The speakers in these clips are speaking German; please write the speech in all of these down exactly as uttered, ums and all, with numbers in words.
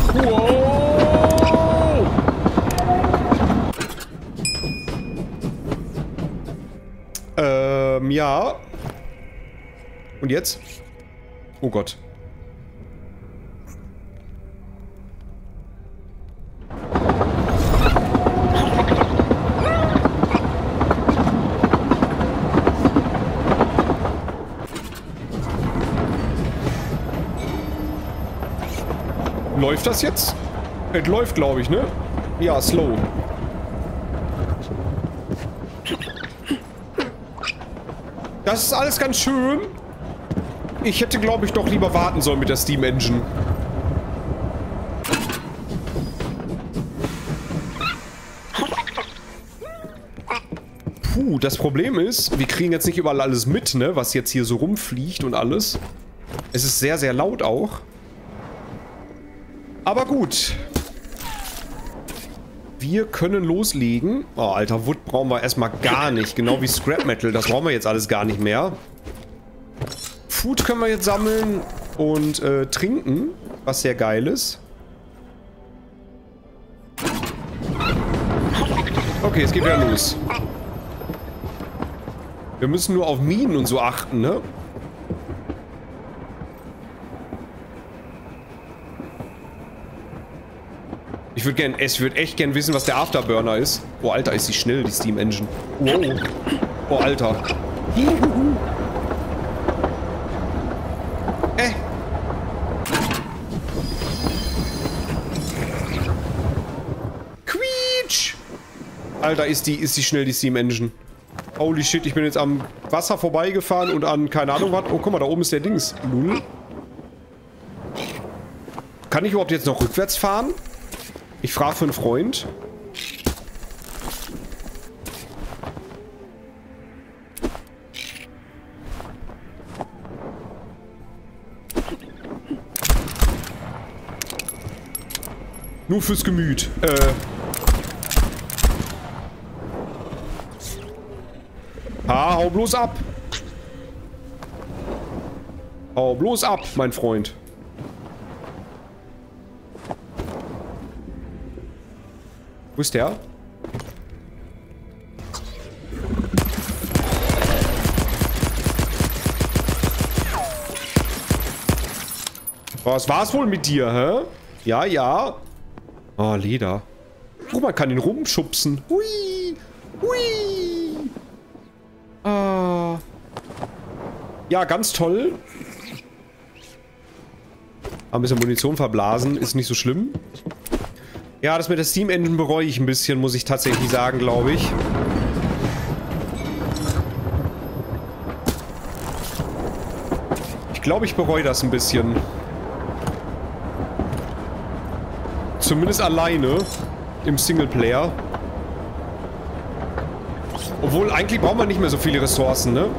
Wow! Ähm, ja. Und jetzt? Oh Gott. Läuft das jetzt? Es läuft, glaube ich, ne? Ja, slow. Das ist alles ganz schön. Ich hätte, glaube ich, doch lieber warten sollen mit der Steam Engine. Puh, das Problem ist, wir kriegen jetzt nicht überall alles mit, ne? Was jetzt hier so rumfliegt und alles. Es ist sehr, sehr laut auch. Aber gut. Wir können loslegen. Oh, alter, Wood brauchen wir erstmal gar nicht. Genau wie Scrap Metal. Das brauchen wir jetzt alles gar nicht mehr. Food können wir jetzt sammeln und äh, trinken, was sehr geil ist. Okay, es geht wieder los. Wir müssen nur auf Minen und so achten, ne? Ich würde gern, es würde echt gern wissen, was der Afterburner ist. Oh, Alter, ist die schnell, die Steam Engine. Wow. Oh, Alter. Äh. Quietsch. Alter, ist die, ist die schnell, die Steam Engine. Holy shit, ich bin jetzt am Wasser vorbeigefahren und an, keine Ahnung was. Oh, guck mal, da oben ist der Dings. Lul. Kann ich überhaupt jetzt noch rückwärts fahren? Ich frage für einen Freund. Nur fürs Gemüt. Äh. Ah, hau bloß ab. Hau bloß ab, mein Freund. Wo ist der? Was war's wohl mit dir, hä? Ja, ja. Oh, Leder. Guck, man kann ihn rumschubsen. Hui. Hui. Ah. Ja, ganz toll. Ein bisschen Munition verblasen, ist nicht so schlimm. Ja, das mit der Steam Engine bereue ich ein bisschen, muss ich tatsächlich sagen, glaube ich. Ich glaube, ich bereue das ein bisschen. Zumindest alleine im Singleplayer. Obwohl, eigentlich braucht man nicht mehr so viele Ressourcen, ne?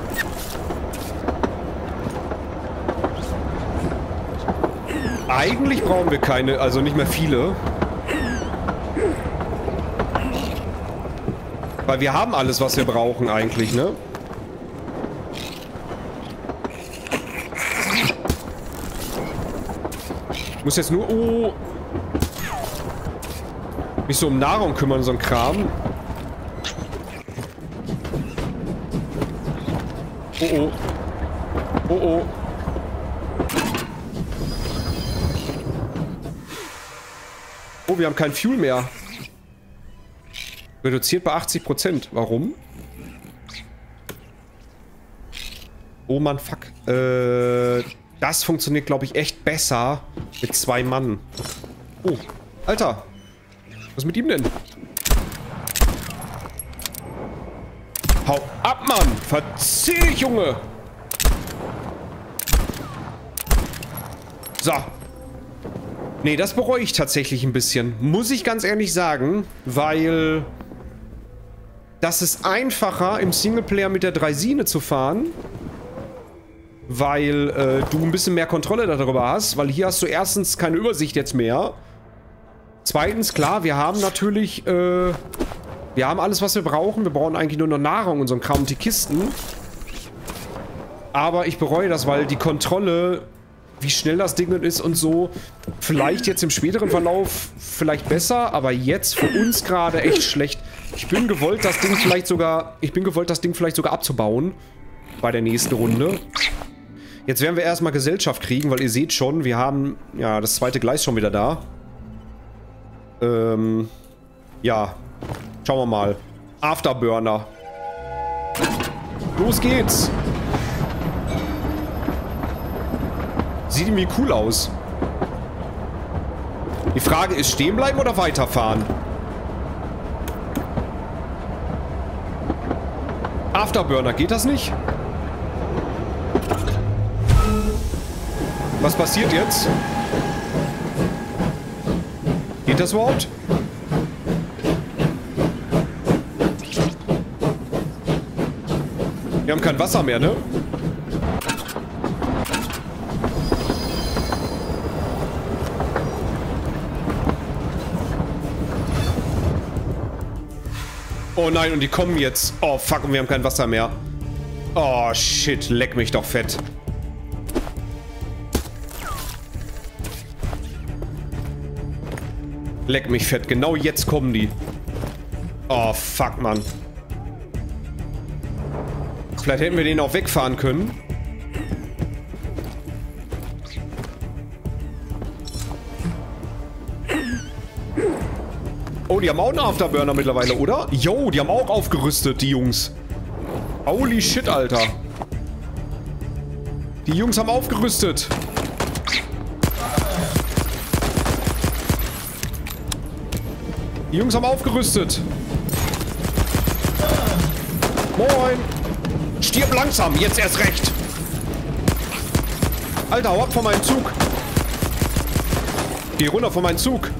Eigentlich brauchen wir keine, also nicht mehr viele. Weil wir haben alles, was wir brauchen eigentlich, ne? Ich muss jetzt nur... Oh! Mich so um Nahrung kümmern, so ein Kram. Oh oh. Oh oh. Oh, wir haben kein Fuel mehr. Reduziert bei achtzig Prozent. Warum? Oh Mann, fuck. Äh, das funktioniert, glaube ich, echt besser mit zwei Mann. Oh, Alter. Was ist mit ihm denn? Hau ab, Mann! Verzieh dich, Junge! So. Nee, das bereue ich tatsächlich ein bisschen. Muss ich ganz ehrlich sagen, weil... Das ist einfacher, im Singleplayer mit der Draisine zu fahren. Weil äh, du ein bisschen mehr Kontrolle darüber hast. Weil hier hast du erstens keine Übersicht jetzt mehr. Zweitens, klar, wir haben natürlich... Äh, wir haben alles, was wir brauchen. Wir brauchen eigentlich nur noch Nahrung und so ein Kram und die Kisten. Aber ich bereue das, weil die Kontrolle wie schnell das Ding ist und so. Vielleicht jetzt im späteren Verlauf vielleicht besser, aber jetzt für uns gerade echt schlecht. Ich bin gewollt, das Ding vielleicht sogar, ich bin gewollt, das Ding vielleicht sogar abzubauen bei der nächsten Runde. Jetzt werden wir erstmal Gesellschaft kriegen, weil ihr seht schon, wir haben, ja, das zweite Gleis schon wieder da. Ähm, ja, schauen wir mal. Afterburner. Los geht's. Sieht irgendwie cool aus. Die Frage ist, stehen bleiben oder weiterfahren? Afterburner, geht das nicht? Was passiert jetzt? Geht das überhaupt? Wir haben kein Wasser mehr, ne? Oh nein, und die kommen jetzt. Oh fuck, und wir haben kein Wasser mehr. Oh shit, leck mich doch fett. Leck mich fett, genau jetzt kommen die. Oh fuck, Mann. Vielleicht hätten wir den auch wegfahren können. Oh, die haben auch einen Afterburner mittlerweile, oder? Yo, die haben auch aufgerüstet, die Jungs. Holy shit, Alter. Die Jungs haben aufgerüstet. Die Jungs haben aufgerüstet. Moin. Stirb langsam, jetzt erst recht. Alter, hau ab von meinem Zug. Geh runter von meinem Zug.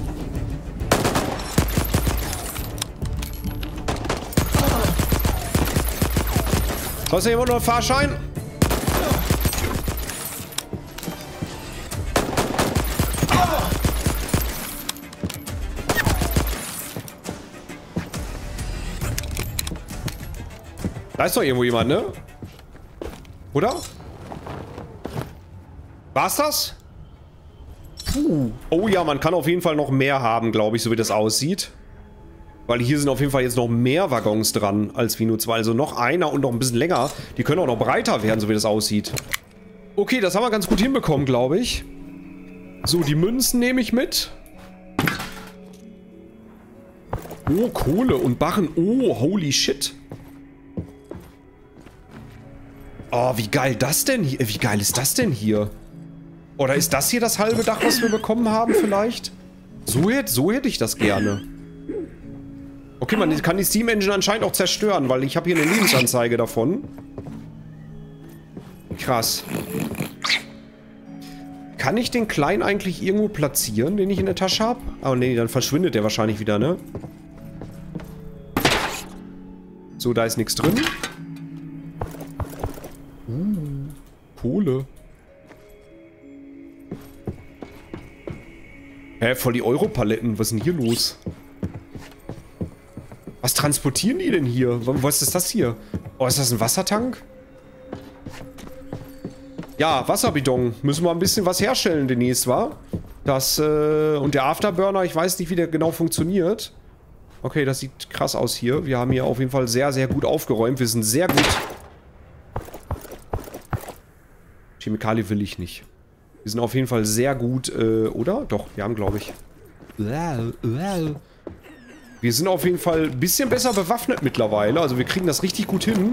Hast du jemand noch einen Fahrschein? Da ist doch irgendwo jemand, ne? Oder? War's das? Puh. Oh ja, man kann auf jeden Fall noch mehr haben, glaube ich, so wie das aussieht. Weil hier sind auf jeden Fall jetzt noch mehr Waggons dran als wie nur zwei. Also noch einer und noch ein bisschen länger. Die können auch noch breiter werden, so wie das aussieht. Okay, das haben wir ganz gut hinbekommen, glaube ich. So, die Münzen nehme ich mit. Oh, Kohle und Barren. Oh, holy shit. Oh, wie geil das denn hier? Wie geil ist das denn hier? Oder ist das hier das halbe Dach, was wir bekommen haben vielleicht? So hätte, so hätte ich das gerne. Okay, man kann die Steam Engine anscheinend auch zerstören, weil ich habe hier eine Lebensanzeige davon. Krass. Kann ich den Kleinen eigentlich irgendwo platzieren, den ich in der Tasche habe? Oh nee, dann verschwindet der wahrscheinlich wieder, ne? So, da ist nichts drin. Uh, Kohle. Hä, voll die Europaletten. Was ist denn hier los? Was transportieren die denn hier? Was ist das hier? Oh, ist das ein Wassertank? Ja, Wasserbidon. Müssen wir ein bisschen was herstellen demnächst, wa? Das, äh, und der Afterburner, ich weiß nicht, wie der genau funktioniert. Okay, das sieht krass aus hier. Wir haben hier auf jeden Fall sehr, sehr gut aufgeräumt. Wir sind sehr gut. Chemikalie will ich nicht. Wir sind auf jeden Fall sehr gut, äh, oder? Doch, wir haben, glaube ich. Wir sind auf jeden Fall ein bisschen besser bewaffnet mittlerweile. Also wir kriegen das richtig gut hin.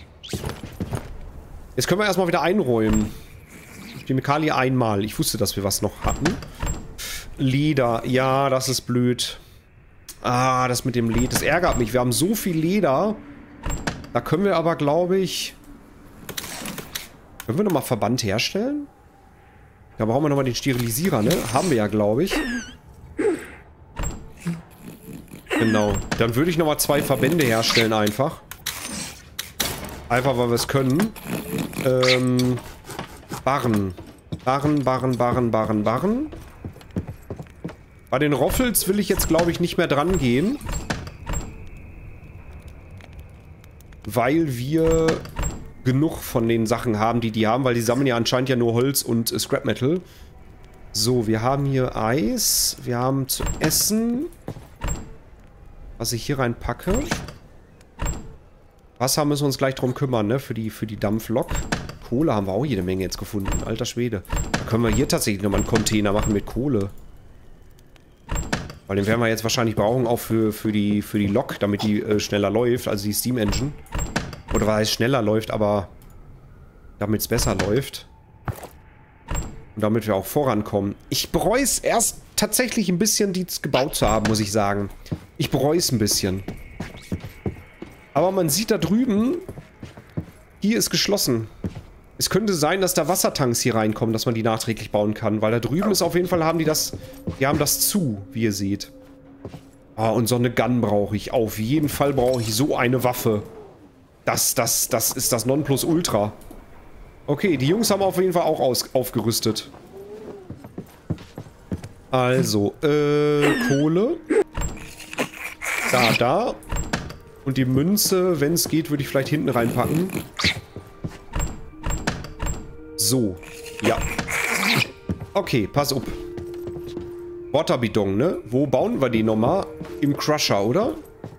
Jetzt können wir erstmal wieder einräumen. Chemikalie einmal. Ich wusste, dass wir was noch hatten. Leder. Ja, das ist blöd. Ah, das mit dem Leder. Das ärgert mich. Wir haben so viel Leder. Da können wir aber, glaube ich... Können wir nochmal Verband herstellen? Da brauchen wir nochmal den Sterilisierer, ne? Haben wir ja, glaube ich. Genau. Dann würde ich nochmal zwei Verbände herstellen einfach. Einfach, weil wir es können. Ähm, Barren. Barren, Barren, Barren, Barren, Barren. Bei den Roffels will ich jetzt, glaube ich, nicht mehr dran gehen. Weil wir genug von den Sachen haben, die die haben, weil die sammeln ja anscheinend ja nur Holz und äh, Scrap Metal. So, wir haben hier Eis. Wir haben zu essen. Was ich hier reinpacke. Wasser müssen wir uns gleich drum kümmern, ne? Für die, für die Dampflok. Kohle haben wir auch jede Menge jetzt gefunden. Alter Schwede. Da können wir hier tatsächlich nochmal einen Container machen mit Kohle. Weil den werden wir jetzt wahrscheinlich brauchen, auch für, für, die, für die Lok, damit die äh, schneller läuft, also die Steam Engine. Oder weil es schneller läuft, aber damit es besser läuft. Und damit wir auch vorankommen. Ich bereue es erst tatsächlich ein bisschen, die gebaut zu haben, muss ich sagen. Ich bereue es ein bisschen. Aber man sieht da drüben, hier ist geschlossen. Es könnte sein, dass da Wassertanks hier reinkommen, dass man die nachträglich bauen kann. Weil da drüben ist auf jeden Fall, haben die das, die haben das zu, wie ihr seht. Ah, und so eine Gun brauche ich. Auf jeden Fall brauche ich so eine Waffe. Das, das, das ist das Nonplusultra. Okay, die Jungs haben auf jeden Fall auch aus, aufgerüstet. Also, äh, Kohle. Da, da. Und die Münze, wenn es geht, würde ich vielleicht hinten reinpacken. So. Ja. Okay, pass auf. Waterbidon, ne? Wo bauen wir die nochmal? Im Crusher, oder?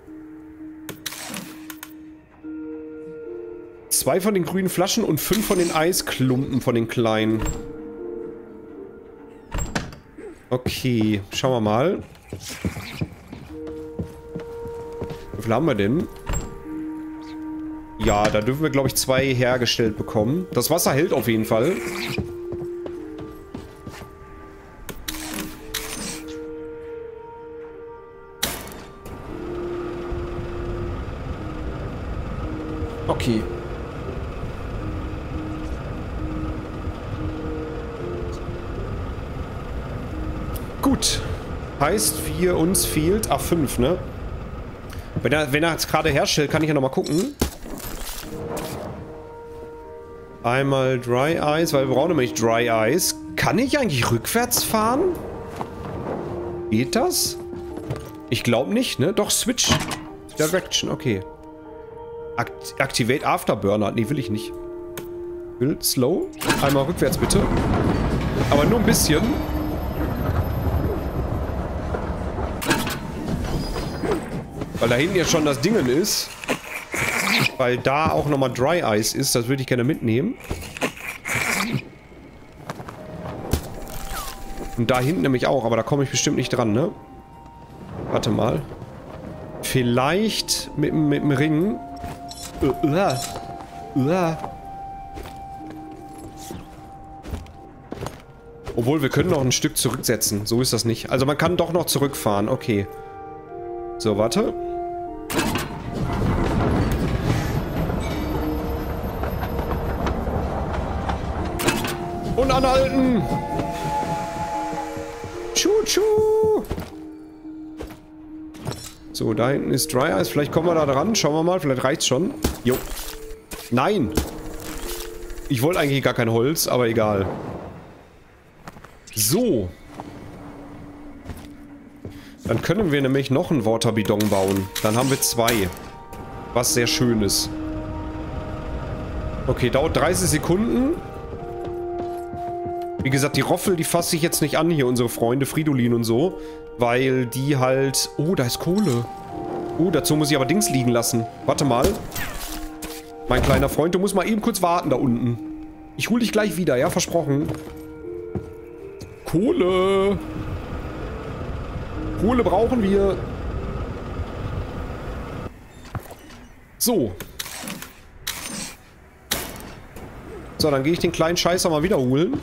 Zwei von den grünen Flaschen und fünf von den Eisklumpen von den kleinen. Okay, schauen wir mal. Wie viel haben wir denn? Ja, da dürfen wir, glaube ich, zwei hergestellt bekommen. Das Wasser hält auf jeden Fall. Okay. Gut. Heißt, wir uns fehlt A fünf, ne? Wenn er, wenn er jetzt gerade herstellt, kann ich ja nochmal gucken. Einmal Dry Ice, weil wir brauchen nämlich Dry Ice. Kann ich eigentlich rückwärts fahren? Geht das? Ich glaube nicht, ne? Doch, Switch Direction, okay. Act Activate Afterburner. Nee, will ich nicht. Will Slow. Einmal rückwärts, bitte. Aber nur ein bisschen. Weil da hinten ja schon das Dingen ist. Weil da auch nochmal Dry Ice ist. Das würde ich gerne mitnehmen. Und da hinten nämlich auch. Aber da komme ich bestimmt nicht dran, ne? Warte mal. Vielleicht mit, mit dem Ring. Uh, uh, uh. Obwohl, wir können noch ein Stück zurücksetzen. So ist das nicht. Also man kann doch noch zurückfahren. Okay. So, warte. Und anhalten! Tschu-tschu! So, da hinten ist Dry Ice. Vielleicht kommen wir da dran. Schauen wir mal. Vielleicht reicht's schon. Jo. Nein! Ich wollte eigentlich gar kein Holz, aber egal. So. Dann können wir nämlich noch einen Waterbidon bauen. Dann haben wir zwei. Was sehr schön ist. Okay, dauert dreißig Sekunden. Wie gesagt, die Roffel, die fasse ich jetzt nicht an hier, unsere Freunde, Fridolin und so. Weil die halt... Oh, da ist Kohle. Oh, dazu muss ich aber Dings liegen lassen. Warte mal. Mein kleiner Freund, du musst mal eben kurz warten da unten. Ich hol dich gleich wieder, ja? Versprochen. Kohle. Kohle brauchen wir. So. So, dann gehe ich den kleinen Scheißer mal wieder holen.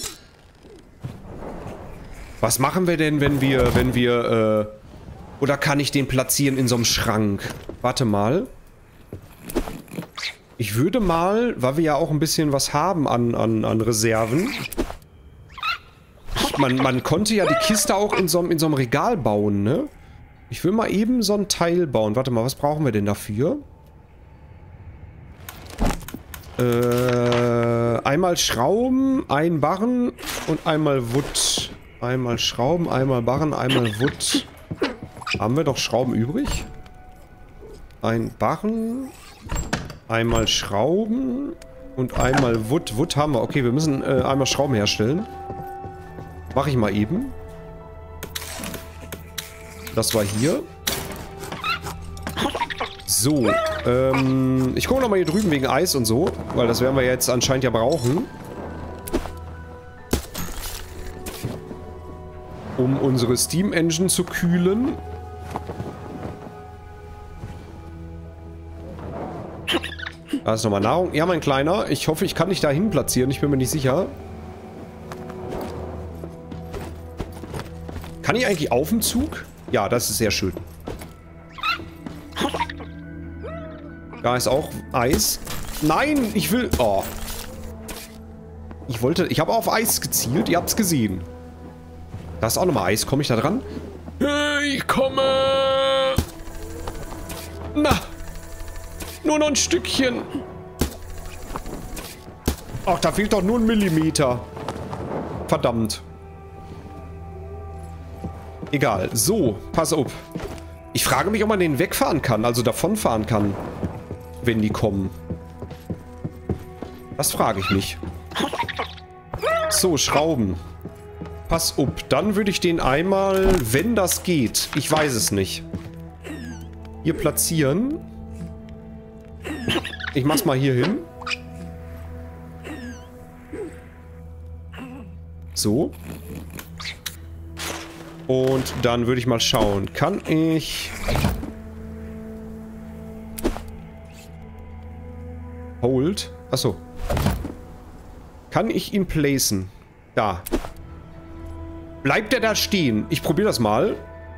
Was machen wir denn, wenn wir, wenn wir, äh... Oder kann ich den platzieren in so einem Schrank? Warte mal. Ich würde mal, weil wir ja auch ein bisschen was haben an, an, an Reserven. Man, man konnte ja die Kiste auch in so, in so einem Regal bauen, ne? Ich will mal eben so ein Teil bauen. Warte mal, was brauchen wir denn dafür? Äh, einmal Schrauben, ein Barren und einmal Wood. Einmal Schrauben, einmal Barren, einmal Wood. Haben wir doch Schrauben übrig? Ein Barren, Einmal Schrauben und einmal Wood. Wood haben wir. Okay, wir müssen äh, einmal Schrauben herstellen. Mache ich mal eben. Das war hier. So, ähm, ich gucke nochmal hier drüben wegen Eis und so, weil das werden wir jetzt anscheinend ja brauchen. Um unsere Steam Engine zu kühlen. Da ist nochmal Nahrung. Ja, mein Kleiner. Ich hoffe, ich kann dich da hin platzieren. Ich bin mir nicht sicher. Kann ich eigentlich auf dem Zug? Ja, das ist sehr schön. Da ist auch Eis. Nein, ich will... Oh. Ich wollte... Ich habe auf Eis gezielt. Ihr habt es gesehen. Da ist auch nochmal Eis. Komme ich da dran? Ich komme... Na. Nur noch ein Stückchen. Ach, da fehlt doch nur ein Millimeter. Verdammt. Egal. So, pass auf. Ich frage mich, ob man den wegfahren kann. Also davonfahren kann. Wenn die kommen. Das frage ich mich. So, Schrauben. Pass auf. Dann würde ich den einmal, wenn das geht, ich weiß es nicht, hier platzieren. Ich mach's mal hier hin. So. Und dann würde ich mal schauen. Kann ich... Hold? Achso. Kann ich ihn placen? Da. Bleibt er da stehen? Ich probiere das mal.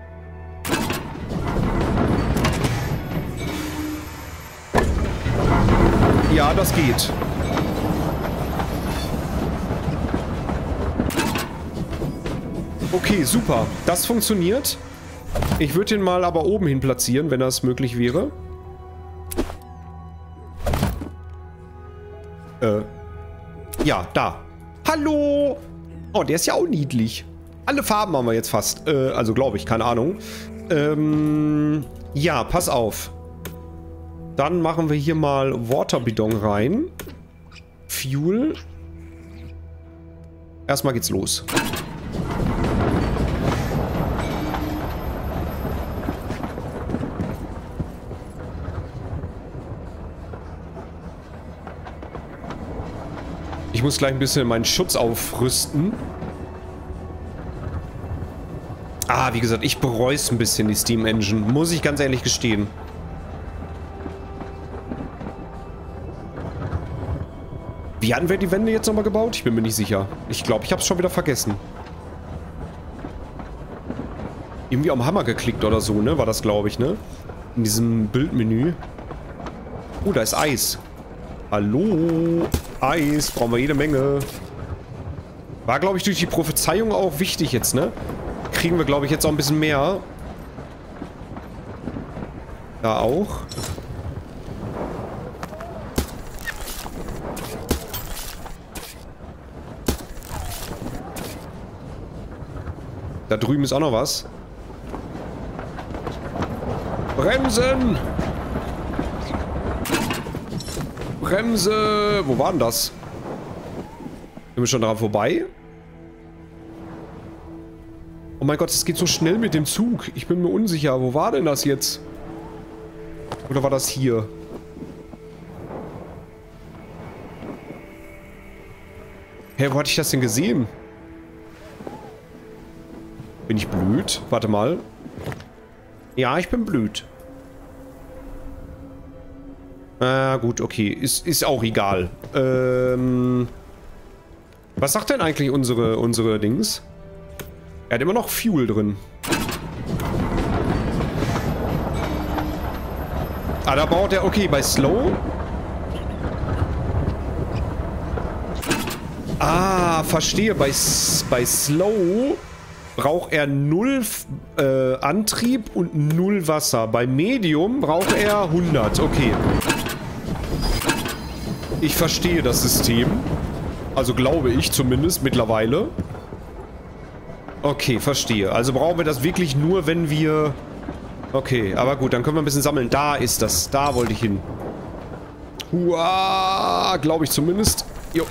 Ja, das geht. Okay, super. Das funktioniert. Ich würde ihn mal aber oben hin platzieren, wenn das möglich wäre. Äh. Ja, da. Hallo! Oh, der ist ja auch niedlich. Alle Farben haben wir jetzt fast. Äh, also glaube ich, keine Ahnung. Ähm. Ja, pass auf. Dann machen wir hier mal Waterbidon rein. Fuel. Erstmal geht's los. Ich muss gleich ein bisschen meinen Schutz aufrüsten. Ah, wie gesagt, ich bereue es ein bisschen, die Steam Engine. Muss ich ganz ehrlich gestehen. Wie hatten wir die Wände jetzt nochmal gebaut? Ich bin mir nicht sicher. Ich glaube, ich habe es schon wieder vergessen. Irgendwie am Hammer geklickt oder so, ne? War das, glaube ich, ne? In diesem Bildmenü. Oh, da ist Eis. Hallo? Eis. Brauchen wir jede Menge. War, glaube ich, durch die Prophezeiung auch wichtig jetzt, ne? Kriegen wir, glaube ich, jetzt auch ein bisschen mehr. Da auch. Da drüben ist auch noch was. Bremsen! Bremse! Wo war denn das? Sind wir schon daran vorbei? Oh mein Gott, es geht so schnell mit dem Zug. Ich bin mir unsicher. Wo war denn das jetzt? Oder war das hier? Hä, wo hatte ich das denn gesehen? Bin ich blöd? Warte mal. Ja, ich bin blöd. Ah, gut, okay. Ist, ist auch egal. Ähm... Was sagt denn eigentlich unsere, unsere Dings? Er hat immer noch Fuel drin. Ah, da braucht er... Okay, bei Slow... Ah, verstehe. Bei, bei Slow braucht er null äh, Antrieb und null Wasser. Bei Medium braucht er hundert. Okay. Ich verstehe das System. Also glaube ich zumindest mittlerweile. Okay, verstehe. Also brauchen wir das wirklich nur, wenn wir... Okay, aber gut, dann können wir ein bisschen sammeln. Da ist das. Da wollte ich hin. Hua, glaube ich zumindest. Jo.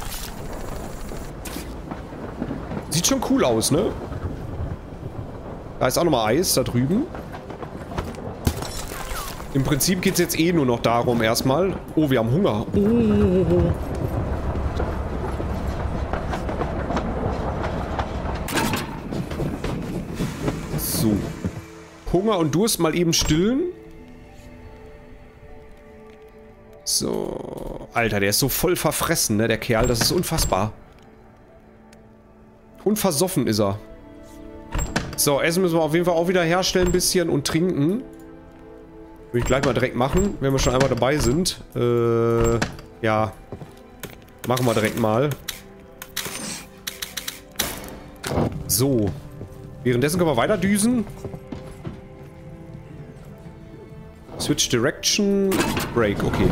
Sieht schon cool aus, ne? Da ist auch nochmal Eis da drüben. Im Prinzip geht es jetzt eh nur noch darum erstmal. Oh, wir haben Hunger. Oh. So. Hunger und Durst mal eben stillen. So. Alter, der ist so voll verfressen, ne, der Kerl. Das ist unfassbar. Unversoffen ist er. So, Essen müssen wir auf jeden Fall auch wieder herstellen ein bisschen und trinken. Würde ich gleich mal direkt machen, wenn wir schon einmal dabei sind. Äh, ja. Machen wir direkt mal. So. Währenddessen können wir weiter düsen. Switch Direction. Break, okay.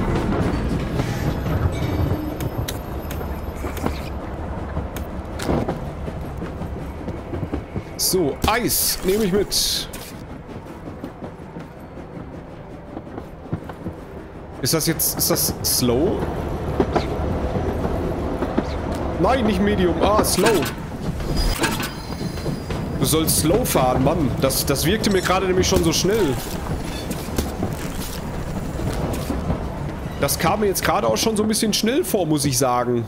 So, Eis nehme ich mit. Ist das jetzt, ist das slow? Nein, nicht Medium. Ah, slow. Du sollst slow fahren, Mann. Das, das wirkte mir gerade nämlich schon so schnell. Das kam mir jetzt gerade auch schon so ein bisschen schnell vor, muss ich sagen.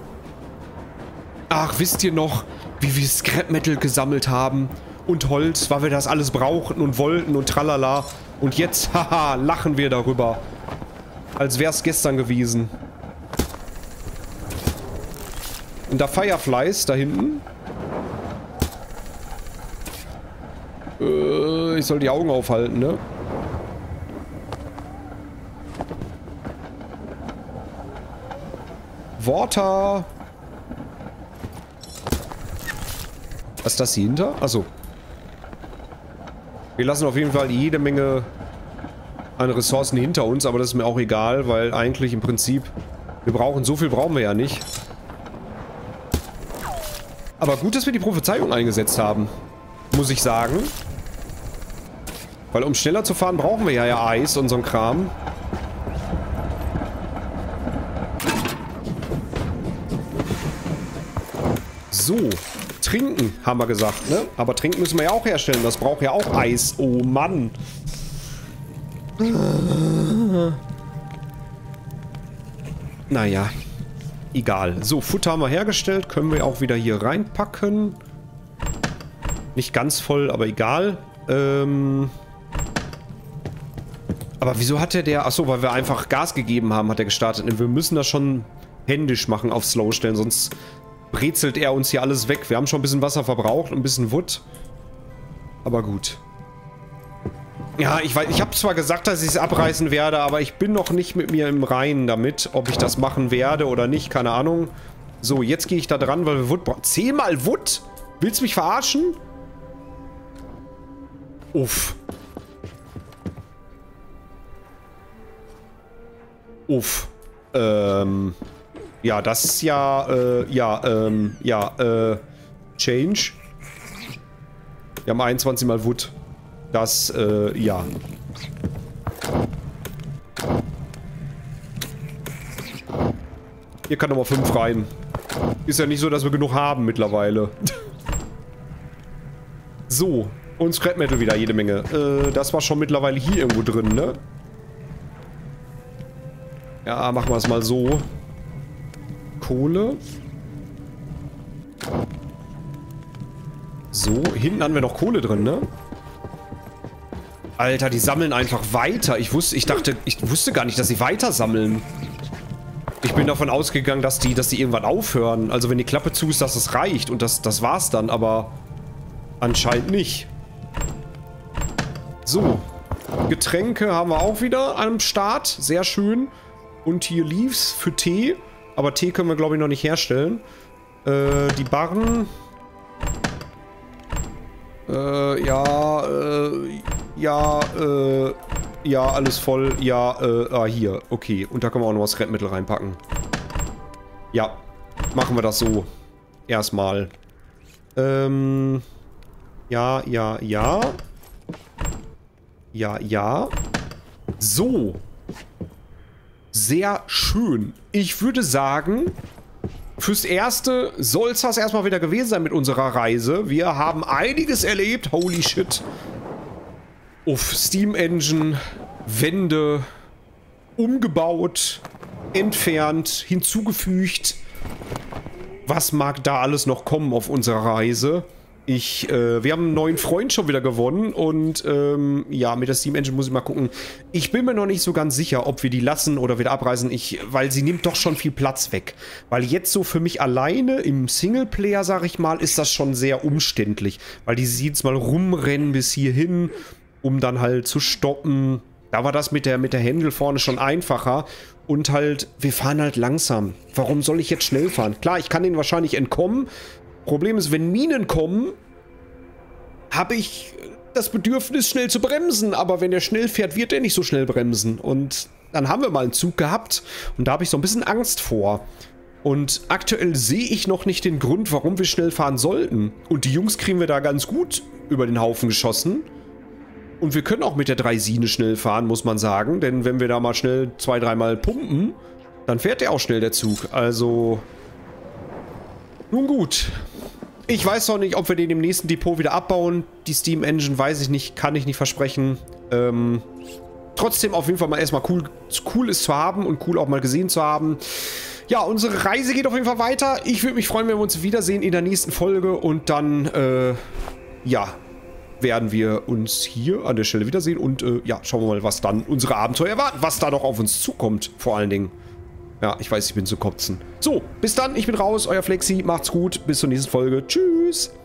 Ach, wisst ihr noch, wie wir Scrap Metal gesammelt haben? Und Holz, weil wir das alles brauchten und wollten und tralala. Und jetzt, haha, lachen wir darüber. Als wäre es gestern gewesen. Und da Fireflies, da hinten. Äh, ich soll die Augen aufhalten, ne? Water. Was ist das hier hinter? Achso. Wir lassen auf jeden Fall jede Menge an Ressourcen hinter uns, aber das ist mir auch egal, weil eigentlich im Prinzip, wir brauchen, so viel brauchen wir ja nicht. Aber gut, dass wir die Prophezeiung eingesetzt haben, muss ich sagen. Weil um schneller zu fahren, brauchen wir ja, ja Eis und so ein Kram. So, trinken, haben wir gesagt, ne? Aber trinken müssen wir ja auch herstellen, das braucht ja auch Eis. Oh Mann. Naja, egal. So, Futter haben wir hergestellt. Können wir auch wieder hier reinpacken. Nicht ganz voll, aber egal. Ähm aber wieso hat der der... Achso, weil wir einfach Gas gegeben haben, hat er gestartet. Wir müssen das schon händisch machen, auf Slow stellen, sonst brezelt er uns hier alles weg. Wir haben schon ein bisschen Wasser verbraucht und ein bisschen Wood. Aber gut. Ja, ich weiß, ich habe zwar gesagt, dass ich es abreißen werde, aber ich bin noch nicht mit mir im Reinen damit, ob ich das machen werde oder nicht, keine Ahnung. So, jetzt gehe ich da dran, weil wir Wood brauchen. Zehnmal Wood? Willst du mich verarschen? Uff. Uff. Ähm. Ja, das ist ja, äh, ja, ähm, ja, äh, Change. Wir haben einundzwanzig mal Wood. Das, äh, ja. Hier kann nochmal fünf rein. Ist ja nicht so, dass wir genug haben mittlerweile. So. Und Scrap Metal wieder jede Menge. Äh, das war schon mittlerweile hier irgendwo drin, ne? Ja, machen wir es mal so. Kohle. So, hinten haben wir noch Kohle drin, ne? Alter, die sammeln einfach weiter. Ich wusste, ich dachte, ich wusste gar nicht, dass sie weiter sammeln. Ich bin davon ausgegangen, dass die, dass die irgendwann aufhören. Also wenn die Klappe zu ist, dass es reicht. Und das, das war's dann, aber anscheinend nicht. So. Getränke haben wir auch wieder am Start. Sehr schön. Und hier Leaves für Tee. Aber Tee können wir, glaube ich, noch nicht herstellen. Äh, die Barren. Äh, ja, äh, ja, äh, ja, alles voll. Ja, äh, ah, hier. Okay. Und da können wir auch noch was Rettmittel reinpacken. Ja. Machen wir das so. Erstmal. Ähm. Ja, ja, ja. Ja, ja. So. sehr schön. Ich würde sagen, fürs Erste soll es das erstmal wieder gewesen sein mit unserer Reise. Wir haben einiges erlebt. Holy shit. Uff, Steam Engine, Wände, umgebaut, entfernt, hinzugefügt. Was mag da alles noch kommen auf unserer Reise? Ich, äh, wir haben einen neuen Freund schon wieder gewonnen und, ähm, ja, mit der Steam Engine muss ich mal gucken. Ich bin mir noch nicht so ganz sicher, ob wir die lassen oder wieder abreisen, ich, weil sie nimmt doch schon viel Platz weg. Weil jetzt so für mich alleine im Singleplayer, sag ich mal, ist das schon sehr umständlich. Weil die jedes Mal rumrennen bis hierhin, um dann halt zu stoppen. Da war das mit der, mit der Händel vorne schon einfacher. Und halt, wir fahren halt langsam. Warum soll ich jetzt schnell fahren? Klar, ich kann denen wahrscheinlich entkommen. Problem ist, wenn Minen kommen, habe ich das Bedürfnis, schnell zu bremsen. Aber wenn der schnell fährt, wird er nicht so schnell bremsen. Und dann haben wir mal einen Zug gehabt. Und da habe ich so ein bisschen Angst vor. Und aktuell sehe ich noch nicht den Grund, warum wir schnell fahren sollten. Und die Jungs kriegen wir da ganz gut über den Haufen geschossen. Und wir können auch mit der Draisine schnell fahren, muss man sagen. Denn wenn wir da mal schnell zwei, dreimal pumpen, dann fährt der auch schnell, der Zug. Also, nun gut. Ich weiß noch nicht, ob wir den im nächsten Depot wieder abbauen. Die Steam Engine weiß ich nicht, kann ich nicht versprechen. Ähm, trotzdem auf jeden Fall mal erstmal cool, cool ist zu haben und cool auch mal gesehen zu haben. Ja, unsere Reise geht auf jeden Fall weiter. Ich würde mich freuen, wenn wir uns wiedersehen in der nächsten Folge. Und dann, äh, ja, werden wir uns hier an der Stelle wiedersehen. Und, äh, ja, schauen wir mal, was dann unsere Abenteuer erwarten. Was da noch auf uns zukommt, vor allen Dingen. Ja, ich weiß, ich bin zu kotzen. So, bis dann, ich bin raus, euer Flexi, macht's gut, bis zur nächsten Folge. Tschüss!